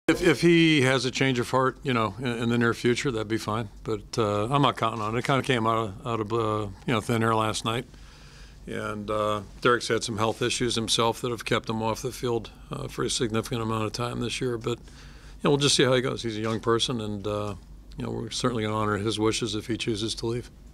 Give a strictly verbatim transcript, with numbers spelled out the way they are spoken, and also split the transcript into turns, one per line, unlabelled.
If, if he has a change of heart, you know, in, in the near future, that'd be fine. But uh, I'm not counting on it. It kind of came out of, out of uh, you know, thin air last night. And uh, Derrick's had some health issues himself that have kept him off the field uh, for a significant amount of time this year. But you know, we'll just see how he goes. He's a young person, and uh, you know, we're certainly going to honor his wishes if he chooses to leave.